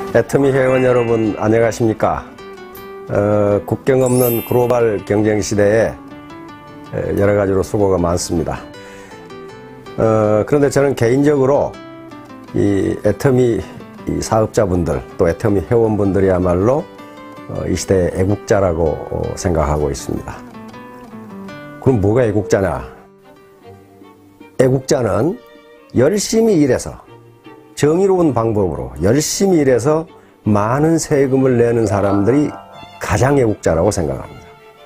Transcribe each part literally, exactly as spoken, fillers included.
애터미 회원 여러분 안녕하십니까? 어, 국경 없는 글로벌 경쟁 시대에 여러 가지로 수고가 많습니다. 어, 그런데 저는 개인적으로 이 애터미 이 사업자분들 또 애터미 회원분들이야말로 어, 이 시대의 애국자라고 어, 생각하고 있습니다. 그럼 뭐가 애국자냐? 애국자는 열심히 일해서 정의로운 방법으로 열심히 일해서 많은 세금을 내는 사람들이 가장 애국자라고 생각합니다.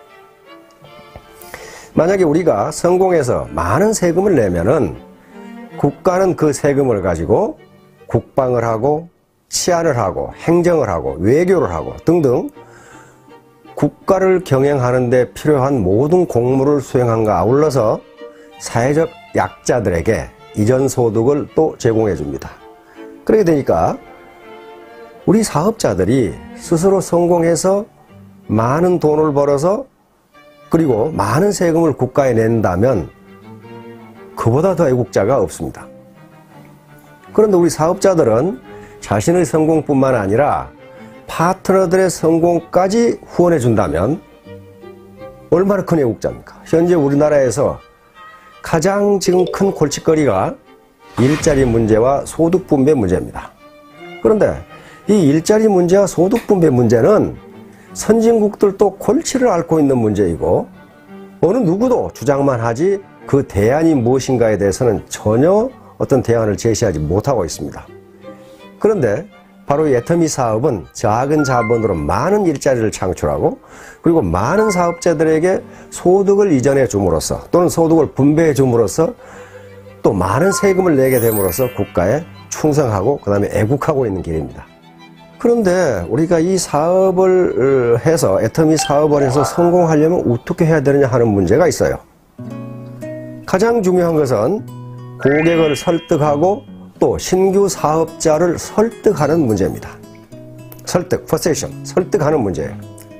만약에 우리가 성공해서 많은 세금을 내면은 국가는 그 세금을 가지고 국방을 하고 치안을 하고 행정을 하고 외교를 하고 등등 국가를 경영하는 데 필요한 모든 공무를 수행함과 아울러서 사회적 약자들에게 이전 소득을 또 제공해 줍니다. 그렇게 되니까 우리 사업자들이 스스로 성공해서 많은 돈을 벌어서 그리고 많은 세금을 국가에 낸다면 그보다 더 애국자가 없습니다. 그런데 우리 사업자들은 자신의 성공뿐만 아니라 파트너들의 성공까지 후원해 준다면 얼마나 큰 애국자입니까? 현재 우리나라에서 가장 지금 큰 골칫거리가 일자리 문제와 소득 분배 문제입니다. 그런데 이 일자리 문제와 소득 분배 문제는 선진국들도 골치를 앓고 있는 문제이고 어느 누구도 주장만 하지 그 대안이 무엇인가에 대해서는 전혀 어떤 대안을 제시하지 못하고 있습니다. 그런데 바로 이 애터미 사업은 작은 자본으로 많은 일자리를 창출하고 그리고 많은 사업자들에게 소득을 이전해 줌으로써 또는 소득을 분배해 줌으로써 또 많은 세금을 내게 됨으로써 국가에 충성하고 그 다음에 애국하고 있는 길입니다. 그런데 우리가 이 사업을 해서 애터미 사업을 해서 성공하려면 어떻게 해야 되느냐 하는 문제가 있어요. 가장 중요한 것은 고객을 설득하고 또 신규 사업자를 설득하는 문제입니다. 설득, 퍼세이션, 설득하는 문제예요.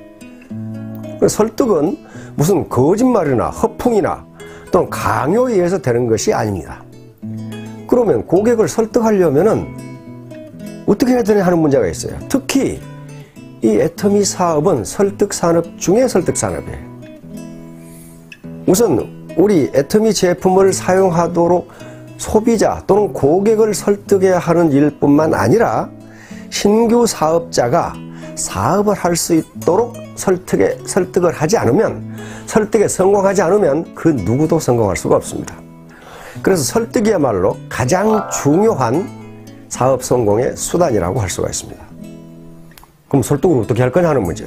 설득은 무슨 거짓말이나 허풍이나 또는 강요에 의해서 되는 것이 아닙니다. 그러면 고객을 설득하려면은 어떻게 해야 되냐 하는 문제가 있어요. 특히 이 애터미 사업은 설득 산업 중에 설득 산업이에요. 우선 우리 애터미 제품을 사용하도록 소비자 또는 고객을 설득해야 하는 일뿐만 아니라 신규 사업자가 사업을 할 수 있도록 설득에, 설득을 하지 않으면 설득에 성공하지 않으면 그 누구도 성공할 수가 없습니다. 그래서 설득이야말로 가장 중요한 사업 성공의 수단이라고 할 수가 있습니다. 그럼 설득을 어떻게 할 거냐 하는 문제.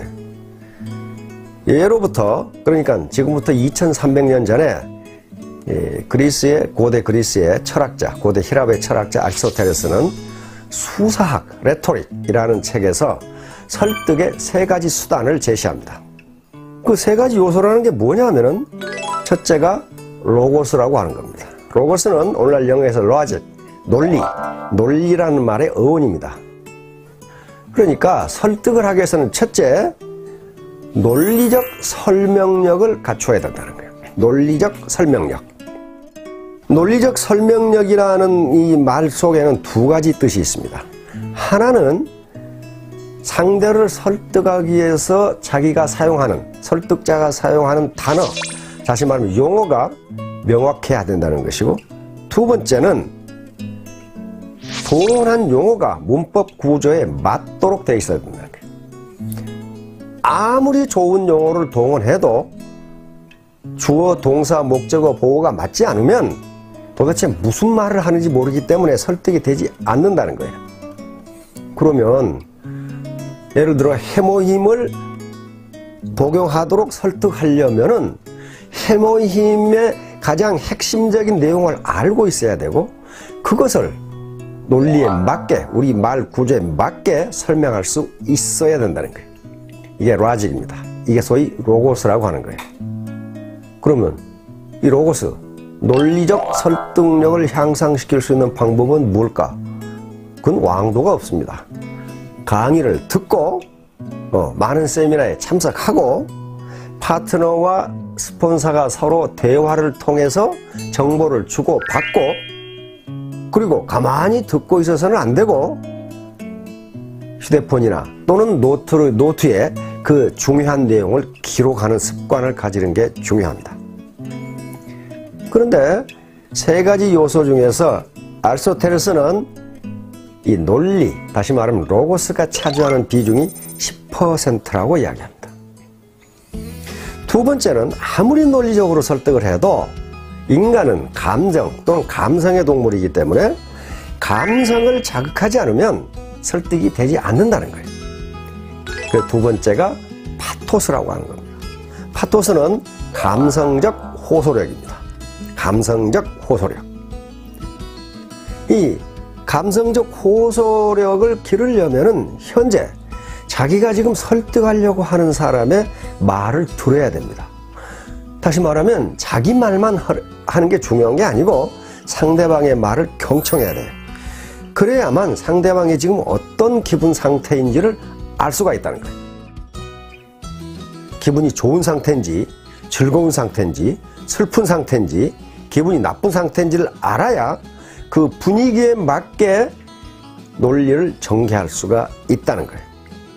예로부터 그러니까 지금부터 이천삼백 년 전에 그리스의 고대 그리스의 철학자 고대 히랍의 철학자 아리스토텔레스는 수사학 레토릭이라는 책에서 설득의 세 가지 수단을 제시합니다. 그 세 가지 요소라는 게 뭐냐면은 첫째가 로고스라고 하는 겁니다. 로고스는 오늘날 영어에서 로직, 논리, 논리라는 말의 어원입니다. 그러니까 설득을 하기 위해서는 첫째, 논리적 설명력을 갖춰야 된다는 거예요. 논리적 설명력. 논리적 설명력이라는 이 말 속에는 두 가지 뜻이 있습니다. 하나는 상대를 설득하기 위해서 자기가 사용하는, 설득자가 사용하는 단어, 다시 말하면 용어가 명확해야 된다는 것이고, 두 번째는 동원한 용어가 문법 구조에 맞도록 되어 있어야 된다는 거예요. 아무리 좋은 용어를 동원해도 주어, 동사, 목적어, 보어가 맞지 않으면 도대체 무슨 말을 하는지 모르기 때문에 설득이 되지 않는다는 거예요. 그러면 예를 들어 해모힘을 독용하도록 설득하려면은 해모힘의 가장 핵심적인 내용을 알고 있어야 되고 그것을 논리에 맞게 우리 말 구조에 맞게 설명할 수 있어야 된다는 거예요. 이게 로직입니다. 이게 소위 로고스라고 하는 거예요. 그러면 이 로고스 논리적 설득력을 향상시킬 수 있는 방법은 뭘까? 그건 왕도가 없습니다. 강의를 듣고 어, 많은 세미나에 참석하고 파트너와 스폰서가 서로 대화를 통해서 정보를 주고 받고 그리고 가만히 듣고 있어서는 안 되고 휴대폰이나 또는 노트로, 노트에 그 중요한 내용을 기록하는 습관을 가지는 게 중요합니다. 그런데 세 가지 요소 중에서 아리스토텔레스는 이 논리, 다시 말하면 로고스가 차지하는 비중이 십 퍼센트라고 이야기합니다. 두 번째는 아무리 논리적으로 설득을 해도 인간은 감정 또는 감성의 동물이기 때문에 감성을 자극하지 않으면 설득이 되지 않는다는 거예요. 그 두 번째가 파토스라고 하는 겁니다. 파토스는 감성적 호소력입니다. 감성적 호소력. 이 감성적 호소력을 기르려면은 현재 자기가 지금 설득하려고 하는 사람의 말을 들어야 됩니다. 다시 말하면 자기 말만 하는 게 중요한 게 아니고 상대방의 말을 경청해야 돼요. 그래야만 상대방이 지금 어떤 기분 상태인지를 알 수가 있다는 거예요. 기분이 좋은 상태인지 즐거운 상태인지 슬픈 상태인지 기분이 나쁜 상태인지를 알아야 그 분위기에 맞게 논리를 전개할 수가 있다는 거예요.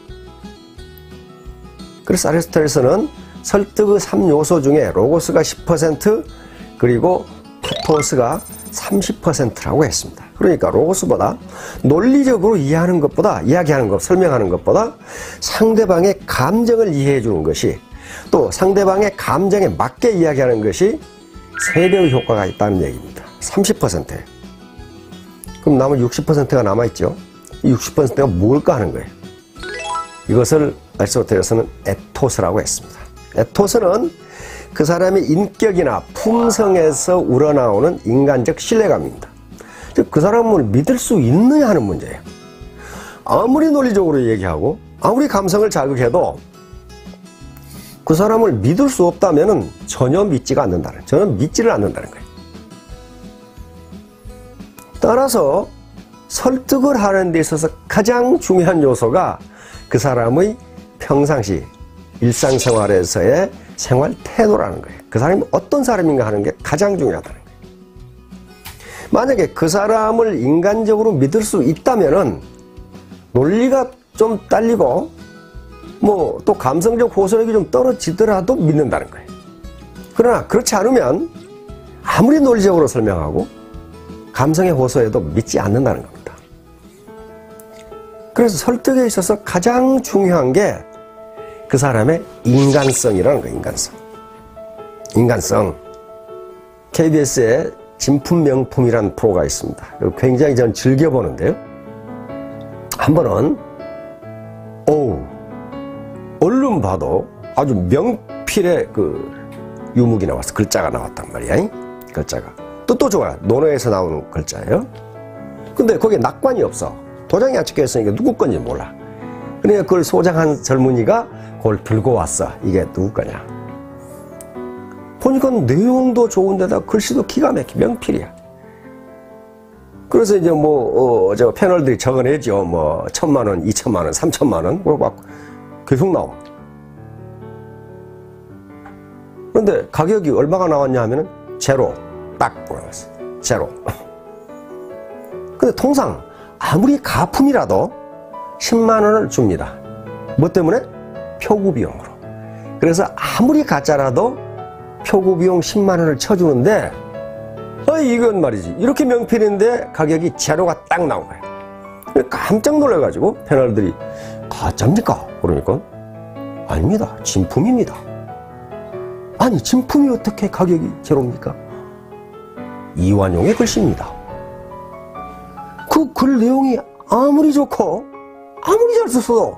그래서 아리스토텔레스는 설득의 삼 요소 중에 로고스가 십 퍼센트 그리고 파토스가 삼십 퍼센트라고 했습니다. 그러니까 로고스보다 논리적으로 이해하는 것보다 이야기하는 것, 설명하는 것보다 상대방의 감정을 이해해 주는 것이 또 상대방의 감정에 맞게 이야기하는 것이 세 배의 효과가 있다는 얘기입니다. 삼십 퍼센트. 그럼 남은 육십 퍼센트가 남아있죠. 이 육십 퍼센트가 뭘까 하는 거예요. 이것을 아리스토텔레스는 에토스라고 했습니다. 에토스는 그 사람의 인격이나 품성에서 우러나오는 인간적 신뢰감입니다. 즉 그 사람을 믿을 수 있느냐 하는 문제예요. 아무리 논리적으로 얘기하고 아무리 감성을 자극해도 그 사람을 믿을 수 없다면 전혀 믿지가 않는다는, 전혀 믿지를 않는다는 거예요. 따라서 설득을 하는 데 있어서 가장 중요한 요소가 그 사람의 평상시 일상생활에서의 생활 태도라는 거예요. 그 사람이 어떤 사람인가 하는 게 가장 중요하다는 거예요. 만약에 그 사람을 인간적으로 믿을 수 있다면은 논리가 좀 딸리고 뭐 또 감성적 호소력이 좀 떨어지더라도 믿는다는 거예요. 그러나 그렇지 않으면 아무리 논리적으로 설명하고 감성의 호소에도 믿지 않는다는 겁니다. 그래서 설득에 있어서 가장 중요한 게 그 사람의 인간성이라는 거예요. 인간성. 인간성. 케이비에스에 진품명품이라는 프로가 있습니다. 굉장히 저는 즐겨보는데요. 한 번은 어우 얼른 봐도 아주 명필의 그 유목이 나왔어. 글자가 나왔단 말이야. 글자가. 또 또 좋아요. 논어에서 나오는 글자예요. 근데 거기에 낙관이 없어. 도장이 안 찍혀있으니까 누구 건지 몰라. 그러니까 그걸 소장한 젊은이가 그걸 들고 왔어. 이게 누구 거냐. 보니까 내용도 좋은데다 글씨도 기가 막혀. 명필이야. 그래서 이제 뭐, 어, 저 패널들이 적어내죠. 뭐, 천만 원, 이천만 원, 삼천만 원. 그걸 막 계속 나와. 그런데 가격이 얼마가 나왔냐 하면은, 제로. 딱 나왔어. 제로. 근데 통상, 아무리 가품이라도 십만 원을 줍니다. 뭐 때문에? 표구 비용으로. 그래서 아무리 가짜라도 표구 비용 십만 원을 쳐주는데, 어, 이건 말이지. 이렇게 명필인데 가격이 제로가 딱 나온 거야. 깜짝 놀라가지고 패널들이 가짜입니까? 그러니까 아닙니다. 진품입니다. 아니, 진품이 어떻게 가격이 제로입니까? 이완용의 글씨입니다. 그 글 내용이 아무리 좋고 아무리 잘 썼어도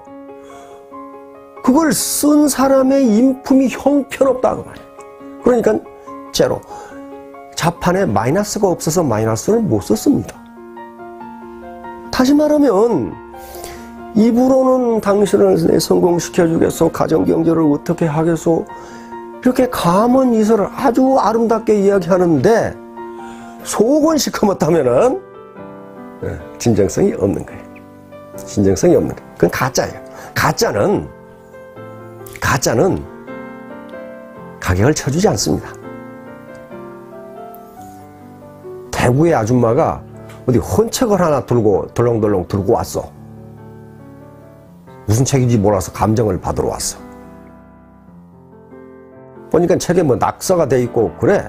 그걸 쓴 사람의 인품이 형편없다고 말이에요. 그러니까 제로. 자판에 마이너스가 없어서 마이너스를 못 썼습니다. 다시 말하면 입으로는 당신을 성공시켜주겠소, 가정경제를 어떻게 하겠소, 이렇게 감언 이설을 아주 아름답게 이야기하는데 속은 시커멓다면은 진정성이 없는 거예요. 진정성이 없는 거예요. 그건 가짜예요. 가짜는 가짜는 가격을 쳐주지 않습니다. 대구의 아줌마가 어디 헌책을 하나 들고 덜렁덜렁 들고 왔어. 무슨 책인지 몰라서 감정을 받으러 왔어. 보니까 책에 뭐 낙서가 돼 있고 그래.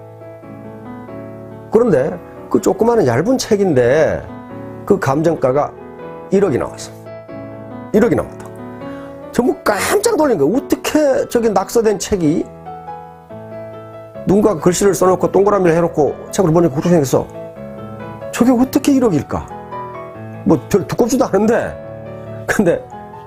그런데 그 조그마한 얇은 책인데 그 감정가가 일억이 나왔어. 일억이 나왔다. 전부 깜짝 놀란 거야. 어떻게 저기 낙서된 책이 누군가 글씨를 써놓고 동그라미를 해놓고 책을 보니까 그렇게 생겼어. 저게 어떻게 일억일까? 뭐 별 두껍지도 않은데. 근데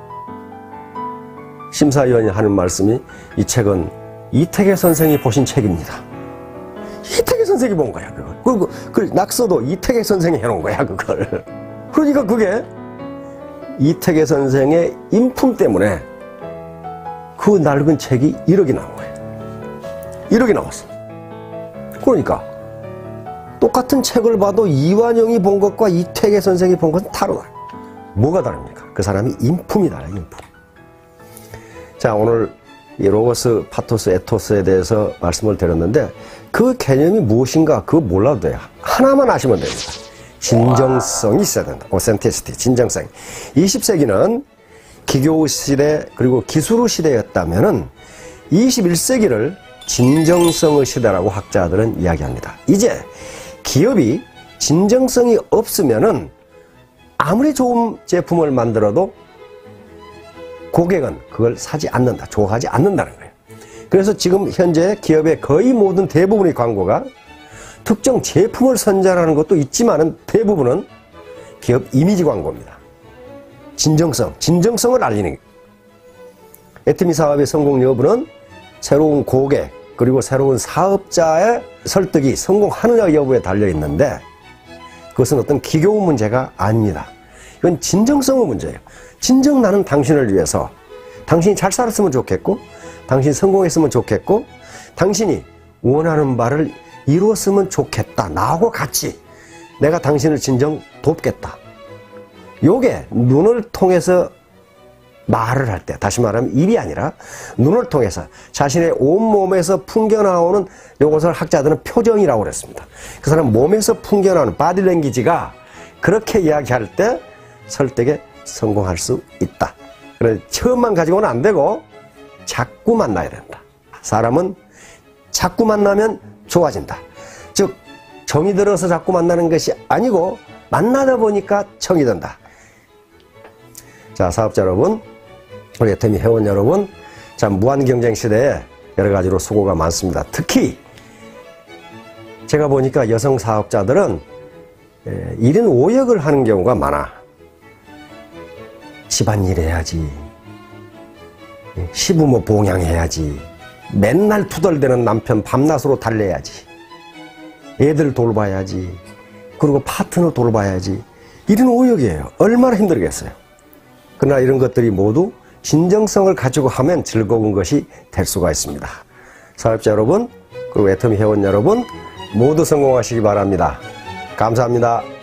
심사위원이 하는 말씀이 이 책은 이태계 선생이 보신 책입니다. 이태계 선생이 본 거야, 그걸. 그리고 그 낙서도 이태계 선생이 해놓은 거야, 그걸. 그러니까 그게 이태계 선생의 인품 때문에 그 낡은 책이 일억이 나온 거예요. 일억이 나왔어. 그러니까 똑같은 책을 봐도 이완용이 본 것과 이태계 선생이 본 것은 다르다. 뭐가 다릅니까? 그 사람이 인품이 달라요, 인품. 자, 오늘 이 로고스, 파토스, 에토스에 대해서 말씀을 드렸는데 그 개념이 무엇인가 그거 몰라도 돼요. 하나만 아시면 됩니다. 진정성이 있어야 된다. 오센티시티, 진정성. 이십 세기는 기교 시대 그리고 기술 시대였다면은 이십일 세기를 진정성의 시대라고 학자들은 이야기합니다. 이제 기업이 진정성이 없으면은 아무리 좋은 제품을 만들어도 고객은 그걸 사지 않는다, 좋아하지 않는다는 거예요. 그래서 지금 현재 기업의 거의 모든 대부분의 광고가 특정 제품을 선전하는 것도 있지만은 대부분은 기업 이미지 광고입니다. 진정성, 진정성을 알리는 거예요. 애터미 사업의 성공 여부는 새로운 고객 그리고 새로운 사업자의 설득이 성공하느냐 여부에 달려 있는데 그것은 어떤 기교 문제가 아닙니다. 이건 진정성의 문제예요. 진정 나는 당신을 위해서 당신이 잘 살았으면 좋겠고 당신이 성공했으면 좋겠고 당신이 원하는 바를 이루었으면 좋겠다. 나하고 같이 내가 당신을 진정 돕겠다. 요게 눈을 통해서 말을 할 때, 다시 말하면 입이 아니라 눈을 통해서 자신의 온몸에서 풍겨나오는 요것을 학자들은 표정이라고 그랬습니다. 그 사람 몸에서 풍겨나오는 바디랭귀지가 그렇게 이야기할 때 설득에 성공할 수 있다. 그래서 처음만 가지고는 안 되고 자꾸 만나야 된다. 사람은 자꾸 만나면 좋아진다. 즉 정이 들어서 자꾸 만나는 것이 아니고 만나다 보니까 정이 든다. 자, 사업자 여러분, 우리 애터미 회원 여러분, 자, 무한 경쟁 시대에 여러 가지로 수고가 많습니다. 특히 제가 보니까 여성 사업자들은 일 인 오 역을 하는 경우가 많아. 집안일 해야지, 시부모 봉양해야지, 맨날 투덜대는 남편 밤낮으로 달래야지, 애들 돌봐야지, 그리고 파트너 돌봐야지. 일 인 오 역이에요. 얼마나 힘들겠어요. 그러나 이런 것들이 모두 진정성을 가지고 하면 즐거운 것이 될 수가 있습니다. 사업자 여러분, 그리고 애터미 회원 여러분 모두 성공하시기 바랍니다. 감사합니다.